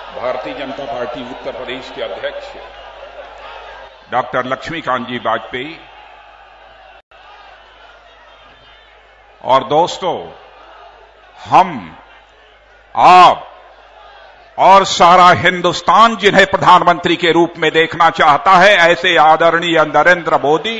Bharatiya Janata party Uttar Pradesh के अध्यक्ष doctor Laxmikant जी वाजपेयी और दोस्तों, हम, आप और सारा हिंदुस्तान जिन्हें प्रधानमंत्री के रूप में देखना चाहता है, ऐसे आदरणीय नरेंद्र मोदी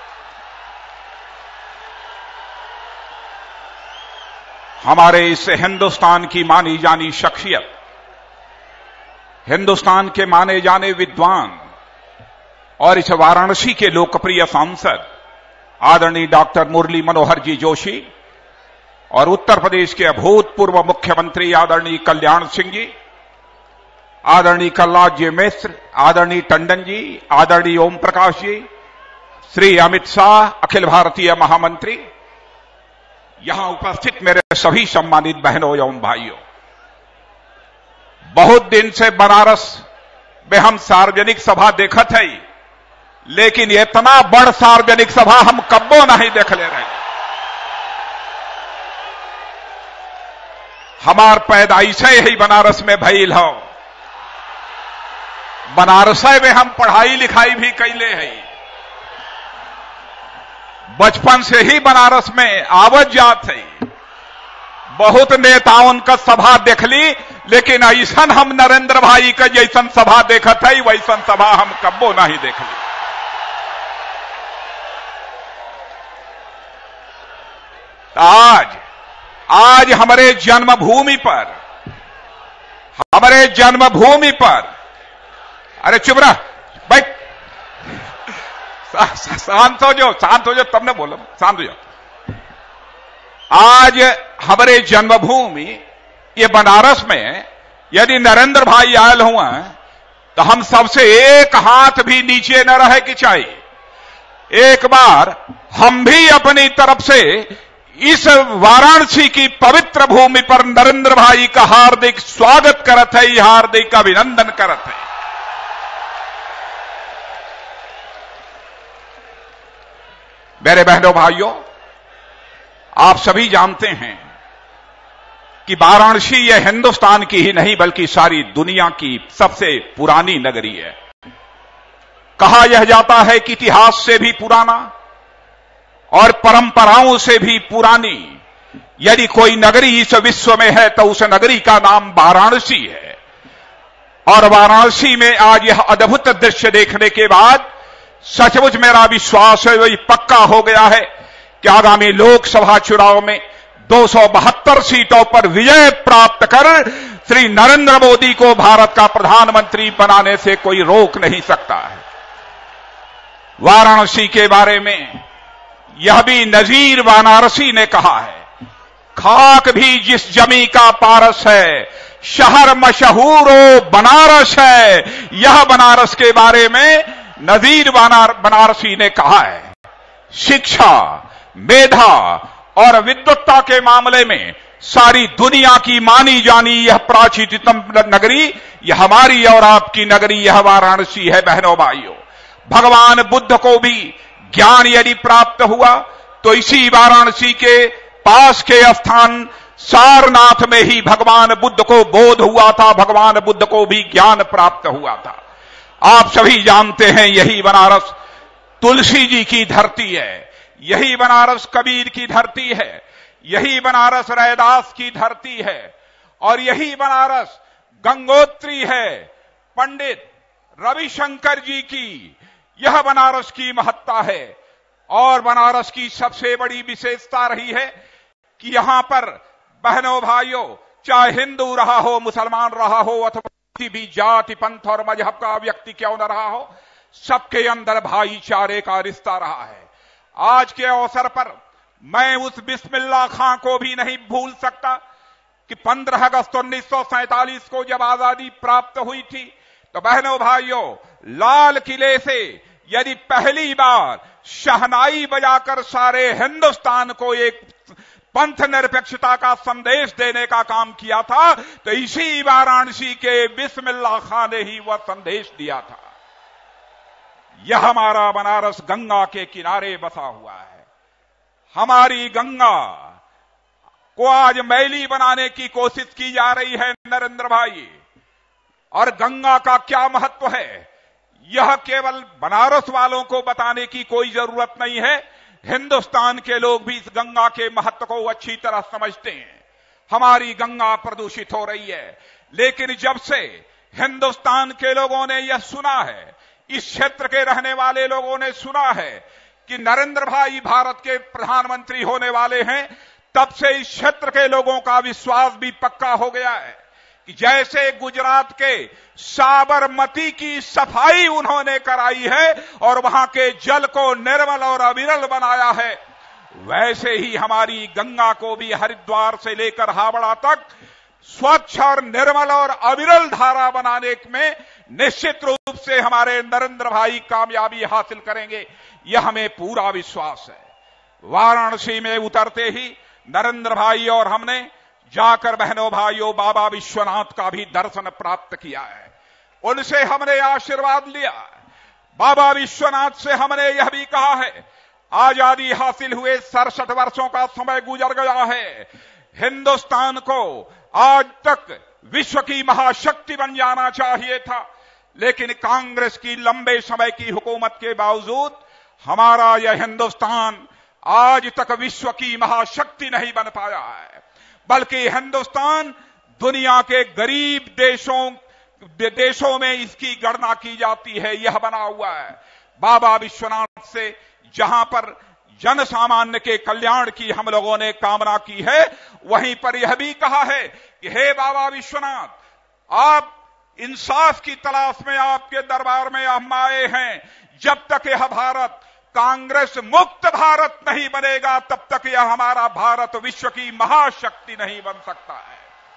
हमारे इस हिंदुस्तान की मानी जानी शख्सियत, हिंदुस्तान के माने जाने विद्वान और इस वाराणसी के लोकप्रिय सांसद आदरणीय डॉक्टर मुरली मनोहर जी जोशी और उत्तर प्रदेश के अभूतपूर्व मुख्यमंत्री आदरणीय कल्याण सिंह जी, आदरणीय कलराज जी मिश्र, आदरणीय टंडन जी, आदरणीय ओम प्रकाश जी, श्री अमित शाह अखिल भारतीय महामंत्री, यहां उपस्थित मेरे सभी सम्मानित बहनों एवं भाइयों, बहुत दिन से बनारस में हम सार्वजनिक सभा देखत है, लेकिन इतना बड़ सार्वजनिक सभा हम कब्बो नहीं देख ले रहे। हमार पैदाइशे ही बनारस में भइल हो, बनारसे में हम पढ़ाई लिखाई भी कैले हैं, बचपन से ही बनारस में आवत जात है। बहुत नेताओं का सभा देख ली, लेकिन ऐसन हम नरेंद्र भाई का जैसन सभा देखत है, वैसन सभा हम कब्बो नहीं देख ली। आज हमारे जन्मभूमि पर, अरे चुप रह, बैठ, शांत हो जाओ, तब न बोलो, शांत हो जाओ। आज हमारे जन्मभूमि ये बनारस में यदि नरेंद्र भाई आयल हुआ तो हम सबसे एक हाथ भी नीचे न रहे कि चाहिए। एक बार हम भी अपनी तरफ से इस वाराणसी की पवित्र भूमि पर नरेंद्र भाई का हार्दिक स्वागत करत है, हार्दिक अभिनंदन करत है। मेरे बहनों भाइयों, आप सभी जानते हैं कि वाराणसी यह हिंदुस्तान की ही नहीं बल्कि सारी दुनिया की सबसे पुरानी नगरी है। कहा यह जाता है कि इतिहास से भी पुराना और परंपराओं से भी पुरानी यदि कोई नगरी इस विश्व में है तो उस नगरी का नाम वाराणसी है। और वाराणसी में आज यह अद्भुत दृश्य देखने के बाद सचमुच मेरा विश्वास है, वही पक्का हो गया है कि आगामी लोकसभा चुनाव में 272 सीटों पर विजय प्राप्त कर श्री नरेंद्र मोदी को भारत का प्रधानमंत्री बनाने से कोई रोक नहीं सकता है। वाराणसी के बारे में यह भी नजीर बनारसी ने कहा है, खाक भी जिस जमी का पारस है, शहर मशहूरो बनारस है। यह बनारस के बारे में नजीर बनारसी ने कहा है। शिक्षा, मेधा और विद्वत्ता के मामले में सारी दुनिया की मानी जानी यह प्राचीनतम नगरी, यह हमारी और आपकी नगरी, यह वाराणसी है। बहनों भाइयों, भगवान बुद्ध को भी ज्ञान यदि प्राप्त हुआ तो इसी वाराणसी के पास के स्थान सारनाथ में ही भगवान बुद्ध को बोध हुआ था, भगवान बुद्ध को भी ज्ञान प्राप्त हुआ था। आप सभी जानते हैं यही बनारस तुलसी जी की धरती है, यही बनारस कबीर की धरती है, यही बनारस रैदास की धरती है और यही बनारस गंगोत्री है, पंडित रविशंकर जी की। यह बनारस की महत्ता है और बनारस की सबसे बड़ी विशेषता रही है कि यहां पर बहनों भाइयों, चाहे हिंदू रहा हो, मुसलमान रहा हो अथवा किसी भी जाति पंथ और मजहब का व्यक्ति क्यों न रहा हो, सबके अंदर भाईचारे का रिश्ता रहा है। आज के अवसर पर मैं उस बिस्मिल्लाह खां को भी नहीं भूल सकता कि 15 अगस्त 1947 को जब आजादी प्राप्त हुई थी तो बहनों भाइयों, लाल किले से यदि पहली बार शहनाई बजाकर सारे हिंदुस्तान को एक पंथ निरपेक्षता का संदेश देने का काम किया था तो इसी वाराणसी के बिस्मिल्लाह खां ने ही वह संदेश दिया था। यह हमारा बनारस गंगा के किनारे बसा हुआ है। हमारी गंगा को आज मैली बनाने की कोशिश की जा रही है नरेंद्र भाई। और गंगा का क्या महत्व है, यह केवल बनारस वालों को बताने की कोई जरूरत नहीं है। हिंदुस्तान के लोग भी इस गंगा के महत्व को अच्छी तरह समझते हैं। हमारी गंगा प्रदूषित हो रही है, लेकिन जब से हिंदुस्तान के लोगों ने यह सुना है, इस क्षेत्र के रहने वाले लोगों ने सुना है कि नरेंद्र भाई भारत के प्रधानमंत्री होने वाले हैं, तब से इस क्षेत्र के लोगों का विश्वास भी पक्का हो गया है कि जैसे गुजरात के साबरमती की सफाई उन्होंने कराई है और वहां के जल को निर्मल और अविरल बनाया है, वैसे ही हमारी गंगा को भी हरिद्वार से लेकर हावड़ा तक स्वच्छ और निर्मल और अविरल धारा बनाने में निश्चित रूप से हमारे नरेंद्र भाई कामयाबी हासिल करेंगे, यह हमें पूरा विश्वास है। वाराणसी में उतरते ही नरेंद्र भाई और हमने जाकर बहनों भाइयों बाबा विश्वनाथ का भी दर्शन प्राप्त किया है, उनसे हमने आशीर्वाद लिया। बाबा विश्वनाथ से हमने यह भी कहा है, आजादी हासिल हुए 67 वर्षों का समय गुजर गया है, हिंदुस्तान को आज तक विश्व की महाशक्ति बन जाना चाहिए था, लेकिन कांग्रेस की लंबे समय की हुकूमत के बावजूद हमारा यह हिंदुस्तान आज तक विश्व की महाशक्ति नहीं बन पाया है, बल्कि हिंदुस्तान दुनिया के गरीब देशों में इसकी गणना की जाती है, यह बना हुआ है। बाबा विश्वनाथ से जहां पर जन सामान्य के कल्याण की हम लोगों ने कामना की है, वहीं पर यह भी कहा है कि हे बाबा विश्वनाथ, आप इंसाफ की तलाश में आपके दरबार में हम आए हैं। जब तक यह भारत कांग्रेस मुक्त भारत नहीं बनेगा, तब तक यह हमारा भारत विश्व की महाशक्ति नहीं बन सकता है।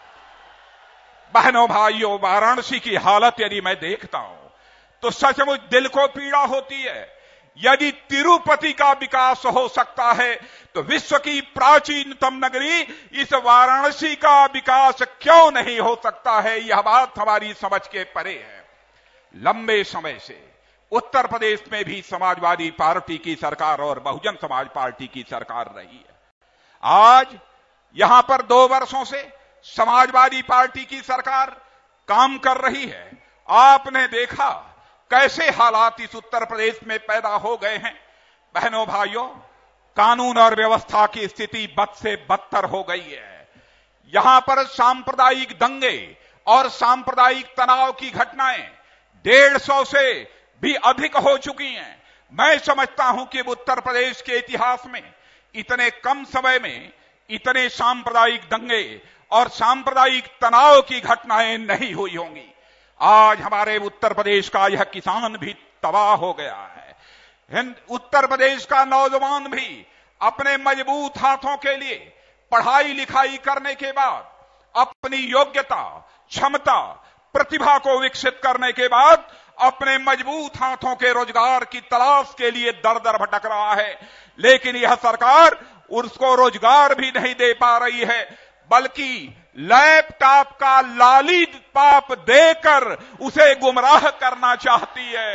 बहनों भाइयों, वाराणसी की हालत यदि मैं देखता हूं तो सचमुच दिल को पीड़ा होती है। यदि तिरुपति का विकास हो सकता है तो विश्व की प्राचीनतम नगरी इस वाराणसी का विकास क्यों नहीं हो सकता है, यह बात हमारी समझ के परे है। लंबे समय से उत्तर प्रदेश में भी समाजवादी पार्टी की सरकार और बहुजन समाज पार्टी की सरकार रही है। आज यहां पर 2 वर्षों से समाजवादी पार्टी की सरकार काम कर रही है। आपने देखा कैसे हालात इस उत्तर प्रदेश में पैदा हो गए हैं। बहनों भाइयों, कानून और व्यवस्था की स्थिति बद से बदतर हो गई है। यहां पर सांप्रदायिक दंगे और सांप्रदायिक तनाव की घटनाएं 150 से भी अधिक हो चुकी हैं। मैं समझता हूं कि उत्तर प्रदेश के इतिहास में इतने कम समय में इतने सांप्रदायिक दंगे और सांप्रदायिक तनाव की घटनाएं नहीं हुई होंगी। आज हमारे उत्तर प्रदेश का यह किसान भी तबाह हो गया है। उत्तर प्रदेश का नौजवान भी अपने मजबूत हाथों के लिए पढ़ाई लिखाई करने के बाद अपनी योग्यता, क्षमता, प्रतिभा को विकसित करने के बाद अपने मजबूत हाथों के रोजगार की तलाश के लिए दर दर भटक रहा है। लेकिन यह सरकार उसको रोजगार भी नहीं दे पा रही है, बल्कि लैपटॉप का लाली पाप देकर उसे गुमराह करना चाहती है।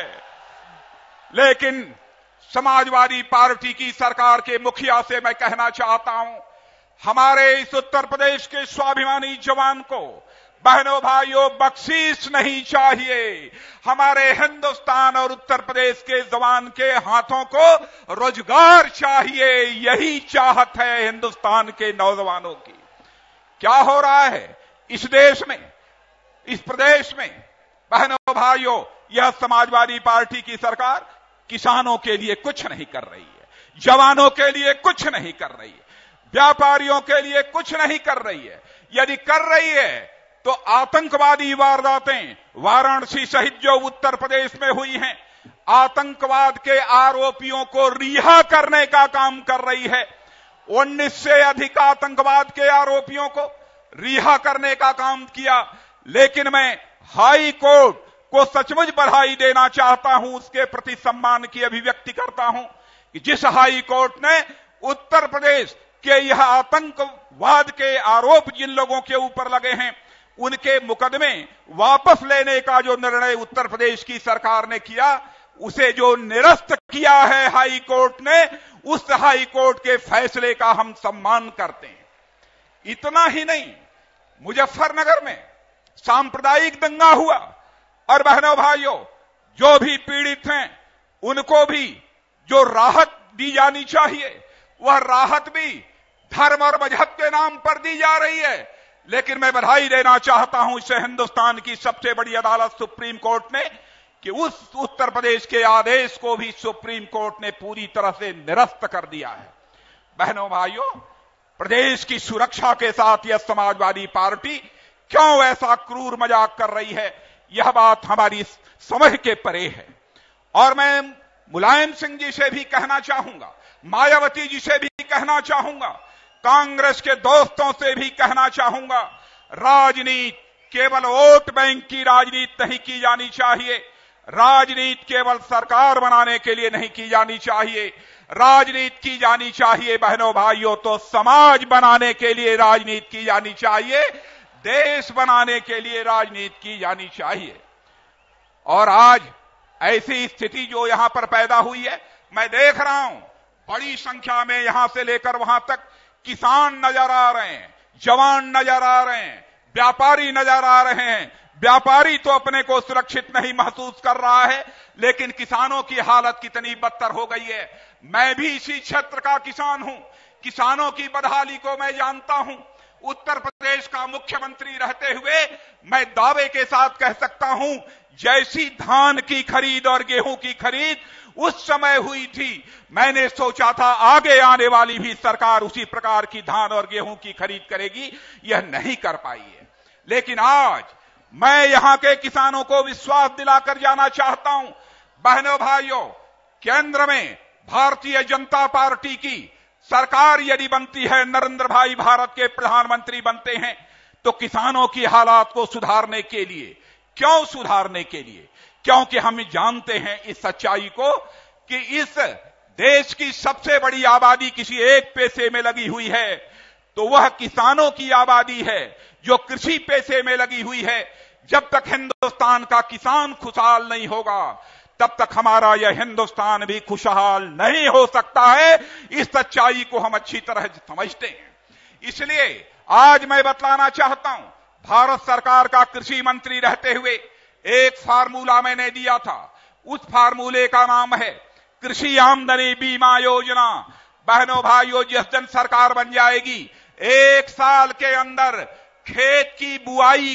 लेकिन समाजवादी पार्टी की सरकार के मुखिया से मैं कहना चाहता हूं, हमारे इस उत्तर प्रदेश के स्वाभिमानी जवान को बहनों भाइयों बख्शीश नहीं चाहिए। हमारे हिंदुस्तान और उत्तर प्रदेश के जवान के हाथों को रोजगार चाहिए। यही चाहत है हिंदुस्तान के नौजवानों की। क्या हो रहा है इस देश में, इस प्रदेश में? बहनों भाइयों, यह समाजवादी पार्टी की सरकार किसानों के लिए कुछ नहीं कर रही है, जवानों के लिए कुछ नहीं कर रही है, व्यापारियों के लिए कुछ नहीं कर रही है। यदि कर रही है तो आतंकवादी वारदातें वाराणसी सहित जो उत्तर प्रदेश में हुई हैं, आतंकवाद के आरोपियों को रिहा करने का काम कर रही है। 19 से अधिक आतंकवाद के आरोपियों को रिहा करने का काम किया। लेकिन मैं हाई कोर्ट को सचमुच बधाई देना चाहता हूं, उसके प्रति सम्मान की अभिव्यक्ति करता हूं कि जिस हाई कोर्ट ने उत्तर प्रदेश के यह आतंकवाद के आरोप जिन लोगों के ऊपर लगे हैं, उनके मुकदमे वापस लेने का जो निर्णय उत्तर प्रदेश की सरकार ने किया, उसे जो निरस्त किया है हाई कोर्ट ने, उस हाई कोर्ट के फैसले का हम सम्मान करते हैं। इतना ही नहीं, मुजफ्फरनगर में सांप्रदायिक दंगा हुआ। और बहनों भाइयों, जो भी पीड़ित हैं उनको भी जो राहत दी जानी चाहिए, वह राहत भी धर्म और मजहब के नाम पर दी जा रही है। लेकिन मैं बधाई देना चाहता हूं इसे हिंदुस्तान की सबसे बड़ी अदालत सुप्रीम कोर्ट ने कि उस उत्तर प्रदेश के आदेश को भी सुप्रीम कोर्ट ने पूरी तरह से निरस्त कर दिया है। बहनों भाइयों, प्रदेश की सुरक्षा के साथ यह समाजवादी पार्टी क्यों ऐसा क्रूर मजाक कर रही है, यह बात हमारी समझ के परे है। और मैं मुलायम सिंह जी से भी कहना चाहूंगा, मायावती जी से भी कहना चाहूंगा, कांग्रेस के दोस्तों से भी कहना चाहूंगा, राजनीति केवल वोट बैंक की राजनीति नहीं की जानी चाहिए। राजनीति केवल सरकार बनाने के लिए नहीं की जानी चाहिए। राजनीति की जानी चाहिए बहनों भाइयों तो समाज बनाने के लिए राजनीति की जानी चाहिए, देश बनाने के लिए राजनीति की जानी चाहिए। और आज ऐसी स्थिति जो यहां पर पैदा हुई है, मैं देख रहा हूं बड़ी संख्या में यहां से लेकर वहां तक किसान नजर आ रहे हैं, जवान नजर आ रहे हैं, व्यापारी नजर आ रहे हैं। व्यापारी तो अपने को सुरक्षित नहीं महसूस कर रहा है, लेकिन किसानों की हालत कितनी बदतर हो गई है। मैं भी इसी क्षेत्र का किसान हूं, किसानों की बदहाली को मैं जानता हूं। उत्तर प्रदेश का मुख्यमंत्री रहते हुए मैं दावे के साथ कह सकता हूं, जैसी धान की खरीद और गेहूं की खरीद उस समय हुई थी, मैंने सोचा था आगे आने वाली भी सरकार उसी प्रकार की धान और गेहूं की खरीद करेगी, यह नहीं कर पाई है। लेकिन आज मैं यहां के किसानों को विश्वास दिलाकर जाना चाहता हूं, बहनों भाइयों, केंद्र में भारतीय जनता पार्टी की सरकार यदि बनती है, नरेंद्र भाई भारत के प्रधानमंत्री बनते हैं, तो किसानों की हालात को सुधारने के लिए, क्यों सुधारने के लिए? क्योंकि हम जानते हैं इस सच्चाई को कि इस देश की सबसे बड़ी आबादी किसी एक पेशे में लगी हुई है, तो वह किसानों की आबादी है जो कृषि पेशे में लगी हुई है। जब तक हिंदुस्तान का किसान खुशहाल नहीं होगा, तब तक हमारा यह हिंदुस्तान भी खुशहाल नहीं हो सकता है। इस सच्चाई को हम अच्छी तरह समझते हैं। इसलिए आज मैं बतलाना चाहता हूं, भारत सरकार का कृषि मंत्री रहते हुए एक फार्मूला मैंने दिया था। उस फार्मूले का नाम है कृषि आमदनी बीमा योजना। बहनों भाइयों, जिस दिन सरकार बन जाएगी, 1 साल के अंदर खेत की बुआई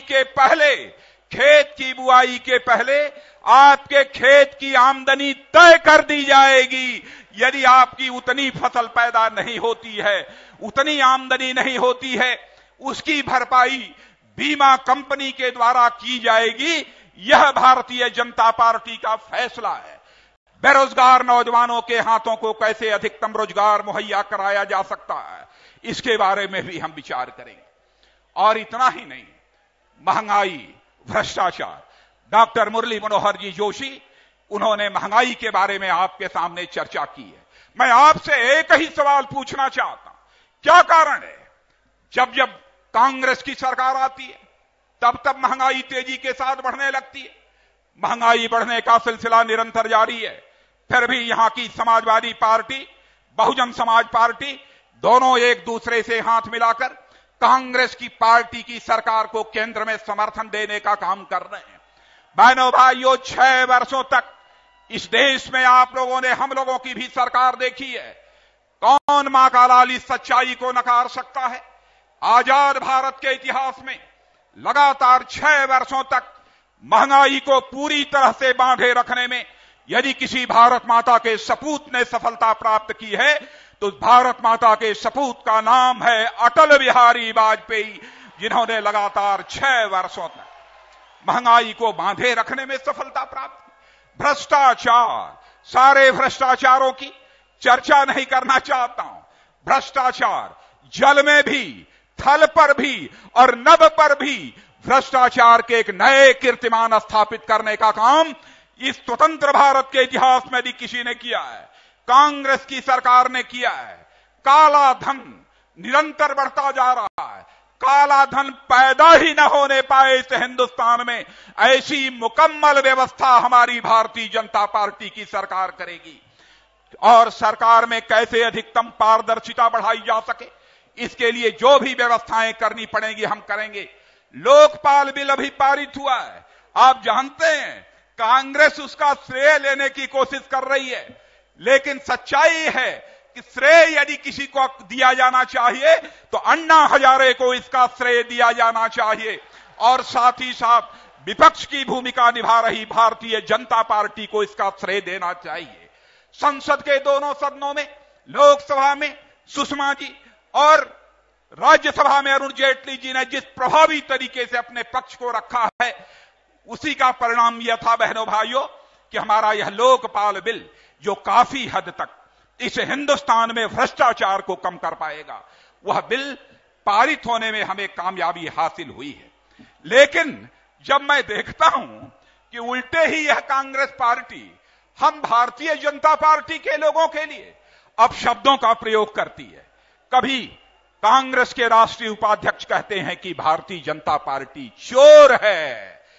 के पहले आपके खेत की आमदनी तय कर दी जाएगी। यदि आपकी उतनी फसल पैदा नहीं होती है, उतनी आमदनी नहीं होती है, उसकी भरपाई बीमा कंपनी के द्वारा की जाएगी। यह भारतीय जनता पार्टी का फैसला है। बेरोजगार नौजवानों के हाथों को कैसे अधिकतम रोजगार मुहैया कराया जा सकता है, इसके बारे में भी हम विचार करेंगे। और इतना ही नहीं, महंगाई, भ्रष्टाचार, डॉक्टर मुरली मनोहर जी जोशी, उन्होंने महंगाई के बारे में आपके सामने चर्चा की है। मैं आपसे एक ही सवाल पूछना चाहता हूं, क्या कारण है जब जब कांग्रेस की सरकार आती है, तब महंगाई तेजी के साथ बढ़ने लगती है? महंगाई बढ़ने का सिलसिला निरंतर जारी है। फिर भी यहां की समाजवादी पार्टी, बहुजन समाज पार्टी, दोनों एक दूसरे से हाथ मिलाकर कांग्रेस की पार्टी की सरकार को केंद्र में समर्थन देने का काम कर रहे हैं। बहनों भाइयों, 6 वर्षों तक इस देश में आप लोगों ने, हम लोगों की भी सरकार देखी है। कौन मां का लाल इस सच्चाई को नकार सकता है? आजाद भारत के इतिहास में लगातार 6 वर्षों तक महंगाई को पूरी तरह से बांधे रखने में यदि किसी भारत माता के सपूत ने सफलता प्राप्त की है, तो भारत माता के सपूत का नाम है अटल बिहारी वाजपेयी, जिन्होंने लगातार 6 वर्षों तक महंगाई को बांधे रखने में सफलता प्राप्त की। भ्रष्टाचार, सारे भ्रष्टाचारों की चर्चा नहीं करना चाहता हूं। भ्रष्टाचार जल में भी, थल पर भी और नभ पर भी भ्रष्टाचार के एक नए कीर्तिमान स्थापित करने का काम इस स्वतंत्र भारत के इतिहास में भी किसी ने किया है, कांग्रेस की सरकार ने किया है। काला धन निरंतर बढ़ता जा रहा है। काला धन पैदा ही न होने पाए इस हिंदुस्तान में, ऐसी मुकम्मल व्यवस्था हमारी भारतीय जनता पार्टी की सरकार करेगी। और सरकार में कैसे अधिकतम पारदर्शिता बढ़ाई जा सके, इसके लिए जो भी व्यवस्थाएं करनी पड़ेंगी हम करेंगे। लोकपाल बिल अभी पारित हुआ है। आप जानते हैं कांग्रेस उसका श्रेय लेने की कोशिश कर रही है, लेकिन सच्चाई है कि श्रेय यदि किसी को दिया जाना चाहिए तो अन्ना हजारे को इसका श्रेय दिया जाना चाहिए, और साथ ही साथ विपक्ष की भूमिका निभा रही भारतीय जनता पार्टी को इसका श्रेय देना चाहिए। संसद के दोनों सदनों में, लोकसभा में सुषमा जी और राज्यसभा में अरुण जेटली जी ने जिस प्रभावी तरीके से अपने पक्ष को रखा है, उसी का परिणाम यह था बहनों भाइयों कि हमारा यह लोकपाल बिल जो काफी हद तक इस हिंदुस्तान में भ्रष्टाचार को कम कर पाएगा, वह बिल पारित होने में हमें कामयाबी हासिल हुई है। लेकिन जब मैं देखता हूं कि उल्टे ही यह कांग्रेस पार्टी हम भारतीय जनता पार्टी के लोगों के लिए अब शब्दों का प्रयोग करती है। कभी कांग्रेस के राष्ट्रीय उपाध्यक्ष कहते हैं कि भारतीय जनता पार्टी चोर है,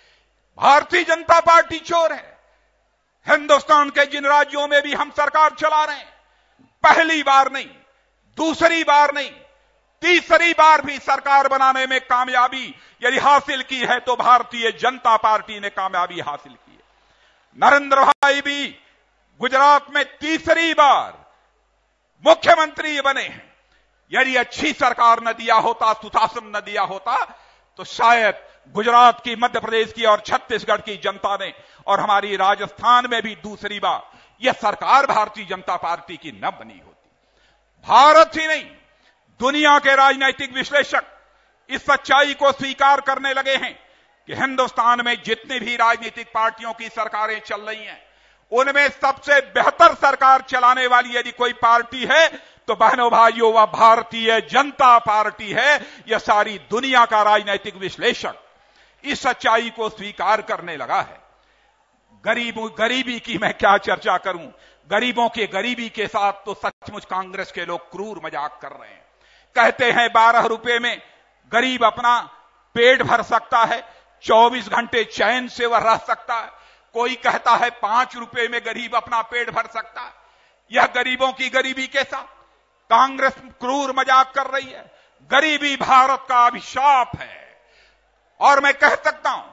भारतीय जनता पार्टी चोर है। हिंदुस्तान के जिन राज्यों में भी हम सरकार चला रहे हैं, पहली बार नहीं, दूसरी बार नहीं, तीसरी बार भी सरकार बनाने में कामयाबी यदि हासिल की है तो भारतीय जनता पार्टी ने कामयाबी हासिल की है। नरेंद्र भाई भी गुजरात में तीसरी बार मुख्यमंत्री बने हैं। यदि अच्छी सरकार न दिया होता, सुशासन न दिया होता, तो शायद गुजरात की, मध्य प्रदेश की और छत्तीसगढ़ की जनता ने और हमारी राजस्थान में भी दूसरी बार यह सरकार भारतीय जनता पार्टी की न बनी होती। भारत ही नहीं, दुनिया के राजनीतिक विश्लेषक इस सच्चाई को स्वीकार करने लगे हैं कि हिंदुस्तान में जितनी भी राजनीतिक पार्टियों की सरकारें चल रही हैं, उनमें सबसे बेहतर सरकार चलाने वाली यदि कोई पार्टी है तो बहनों भाइयों वह भारतीय जनता पार्टी है। यह सारी दुनिया का राजनीतिक विश्लेषक इस सच्चाई को स्वीकार करने लगा है। गरीबी की मैं क्या चर्चा करूं, गरीबों के गरीबी के साथ तो सचमुच कांग्रेस के लोग क्रूर मजाक कर रहे हैं। कहते हैं 12 रुपए में गरीब अपना पेट भर सकता है, 24 घंटे चैन से वह रह सकता है। कोई कहता है 5 रुपए में गरीब अपना पेट भर सकता है। यह गरीबों की गरीबी के साथ कांग्रेस क्रूर मजाक कर रही है। गरीबी भारत का अभिशाप है। और मैं कह सकता हूं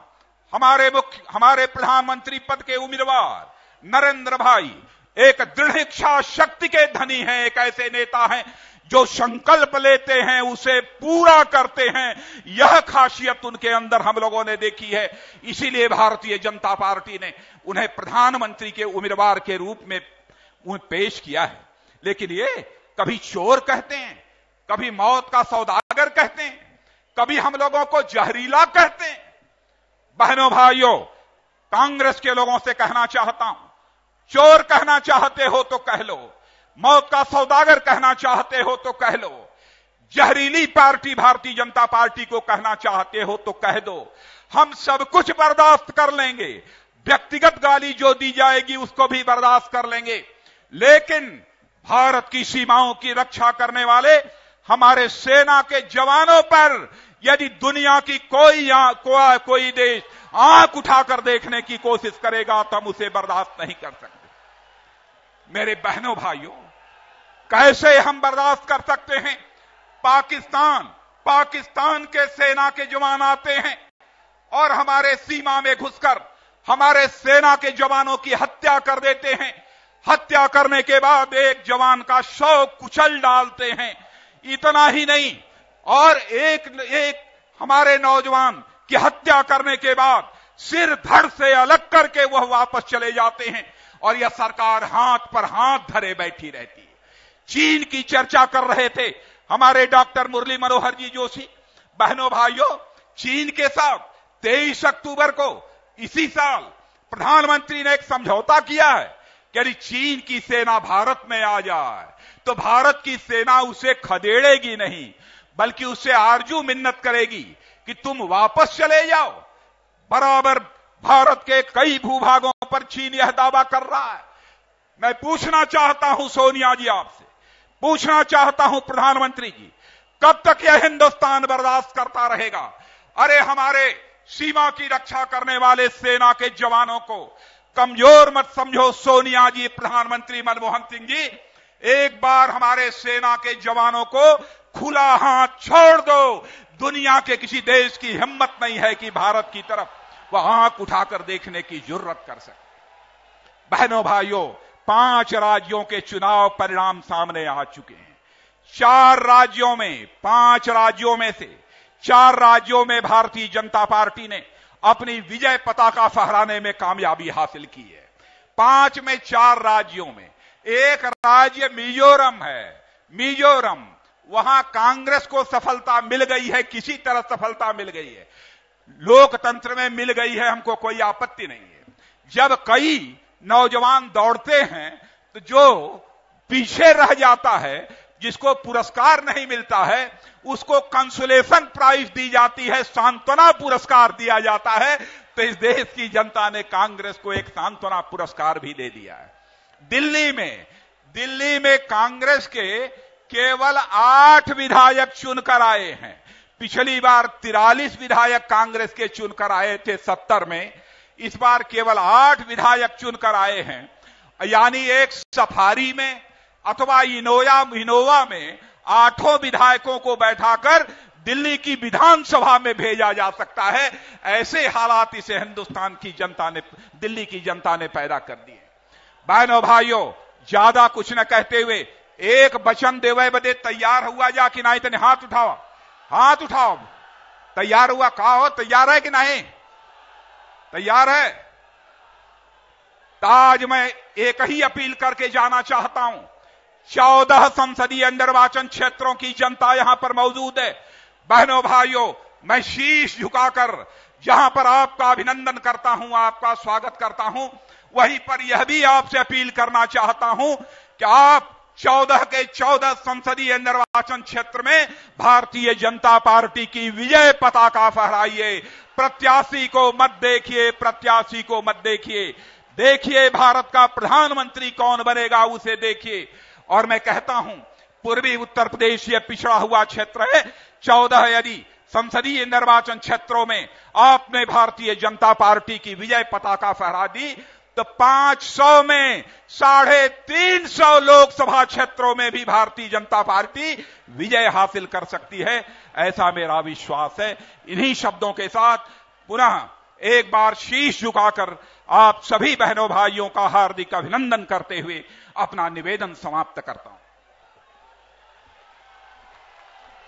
हमारे प्रधानमंत्री पद के उम्मीदवार नरेंद्र भाई एक दृढ़ इच्छा शक्ति के धनी हैं, एक ऐसे नेता हैं जो संकल्प लेते हैं उसे पूरा करते हैं। यह खासियत उनके अंदर हम लोगों ने देखी है। इसीलिए भारतीय जनता पार्टी ने उन्हें प्रधानमंत्री के उम्मीदवार के रूप में पेश किया है। लेकिन ये कभी चोर कहते हैं, कभी मौत का सौदागर कहते हैं, कभी हम लोगों को जहरीला कहते हैं। बहनों भाइयों, कांग्रेस के लोगों से कहना चाहता हूं, चोर कहना चाहते हो तो कह लो, मौत का सौदागर कहना चाहते हो तो कह लो, जहरीली पार्टी भारतीय जनता पार्टी को कहना चाहते हो तो कह दो। हम सब कुछ बर्दाश्त कर लेंगे, व्यक्तिगत गाली जो दी जाएगी उसको भी बर्दाश्त कर लेंगे, लेकिन भारत की सीमाओं की रक्षा करने वाले हमारे सेना के जवानों पर यदि दुनिया की कोई देश आंख उठाकर देखने की कोशिश करेगा तो हम उसे बर्दाश्त नहीं कर सकते। मेरे बहनों भाइयों, कैसे हम बर्दाश्त कर सकते हैं? पाकिस्तान के सेना के जवान आते हैं और हमारे सीमा में घुसकर हमारे सेना के जवानों की हत्या कर देते हैं। हत्या करने के बाद एक जवान का शव कुचल डालते हैं। इतना ही नहीं, और एक हमारे नौजवान की हत्या करने के बाद सिर धड़ से अलग करके वह वापस चले जाते हैं और यह सरकार हाथ पर हाथ धरे बैठी रहती है। चीन की चर्चा कर रहे थे हमारे डॉक्टर मुरली मनोहर जी जोशी। बहनों भाइयों, चीन के साथ 23 अक्टूबर को इसी साल प्रधानमंत्री ने एक समझौता किया है कि यदि चीन की सेना भारत में आ जाए तो भारत की सेना उसे खदेड़ेगी नहीं, बल्कि उससे आरजू मिन्नत करेगी कि तुम वापस चले जाओ। बराबर भारत के कई भूभागों पर चीन यह दावा कर रहा है। मैं पूछना चाहता हूं सोनिया जी, आपसे पूछना चाहता हूं प्रधानमंत्री जी, कब तक यह हिंदुस्तान बर्दाश्त करता रहेगा? अरे हमारे सीमा की रक्षा करने वाले सेना के जवानों को कमजोर मत समझो सोनिया जी, प्रधानमंत्री मनमोहन सिंह जी। एक बार हमारे सेना के जवानों को खुला हाथ छोड़ दो। दुनिया के किसी देश की हिम्मत नहीं है कि भारत की तरफ वह आंख उठाकर देखने की जुर्रत कर सके। बहनों भाइयों, 5 राज्यों के चुनाव परिणाम सामने आ चुके हैं। 4 राज्यों में, 5 राज्यों में से 4 राज्यों में भारतीय जनता पार्टी ने अपनी विजय पताका फहराने में कामयाबी हासिल की है। 5 में 4 राज्यों में एक राज्य मिजोरम है। मिजोरम, वहां कांग्रेस को सफलता मिल गई है, किसी तरह सफलता मिल गई है, लोकतंत्र में मिल गई है, हमको कोई आपत्ति नहीं है। जब कई नौजवान दौड़ते हैं तो जो पीछे रह जाता है, जिसको पुरस्कार नहीं मिलता है, उसको कंसोलेशन प्राइज दी जाती है, सांत्वना पुरस्कार दिया जाता है। तो इस देश की जनता ने कांग्रेस को एक सांत्वना पुरस्कार भी दे दिया है। दिल्ली में कांग्रेस के केवल 8 विधायक चुनकर आए हैं। पिछली बार 43 विधायक कांग्रेस के चुनकर आए थे 70 में, इस बार केवल 8 विधायक चुनकर आए हैं। यानी एक सफारी में अथवा इनोवा में 8 विधायकों को बैठाकर दिल्ली की विधानसभा में भेजा जा सकता है। ऐसे हालात इसे हिंदुस्तान की जनता ने, दिल्ली की जनता ने पैदा कर दिए। बहनों भाइयों, ज्यादा कुछ न कहते हुए एक वचन देवे बदे तैयार हुआ जा कि नहीं? तने हाथ उठाओ, हाथ उठाओ। तैयार हुआ? कहा हो तैयार है कि नहीं? तैयार है? तो आज मैं एक ही अपील करके जाना चाहता हूं। 14 संसदीय निर्वाचन क्षेत्रों की जनता यहां पर मौजूद है। बहनों भाइयों, मैं शीश झुकाकर जहां पर आपका अभिनंदन करता हूं, आपका स्वागत करता हूं, वहीं पर यह भी आपसे अपील करना चाहता हूं कि आप 14 के 14 संसदीय निर्वाचन क्षेत्र में भारतीय जनता पार्टी की विजय पताका फहराइए। प्रत्याशी को मत देखिए, प्रत्याशी को मत देखिए, देखिए भारत का प्रधानमंत्री कौन बनेगा, उसे देखिए। और मैं कहता हूं, पूर्वी उत्तर प्रदेश ये पिछड़ा हुआ क्षेत्र है। 14 यदि संसदीय निर्वाचन क्षेत्रों में आपने भारतीय जनता पार्टी की विजय पताका फहरा दी तो 500 में 350 लोकसभा क्षेत्रों में भी भारतीय जनता पार्टी विजय हासिल कर सकती है, ऐसा मेरा विश्वास है। इन्हीं शब्दों के साथ पुनः एक बार शीश झुकाकर आप सभी बहनों भाइयों का हार्दिक अभिनंदन करते हुए अपना निवेदन समाप्त करता हूं।